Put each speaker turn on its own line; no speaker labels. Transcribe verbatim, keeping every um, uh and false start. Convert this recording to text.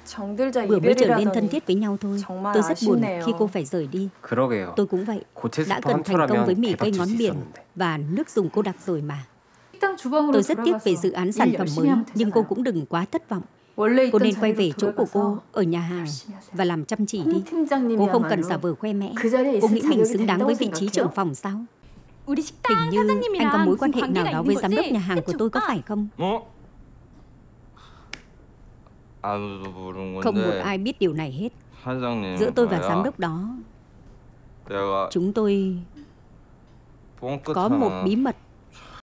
Vừa mới trở nên thân thiết với nhau thôi. Tôi rất buồn khi cô phải rời đi. Tôi cũng vậy. Đã cần thành công với mì cây ngón biển và nước dùng cô đặc rồi mà. Tôi rất tiếc về dự án sản phẩm mới, nhưng cô cũng đừng quá thất vọng. Cô nên quay về chỗ của cô ở nhà hàng và làm chăm chỉ đi. Cô không cần giả vờ khoe mẽ. Cô nghĩ mình xứng đáng với vị trí trưởng phòng sao? Hình như anh có mối quan hệ nào đó với giám đốc nhà hàng của tôi, có phải không? Không một ai biết điều này hết. Giữa tôi và giám đốc đó, chúng tôi có một bí mật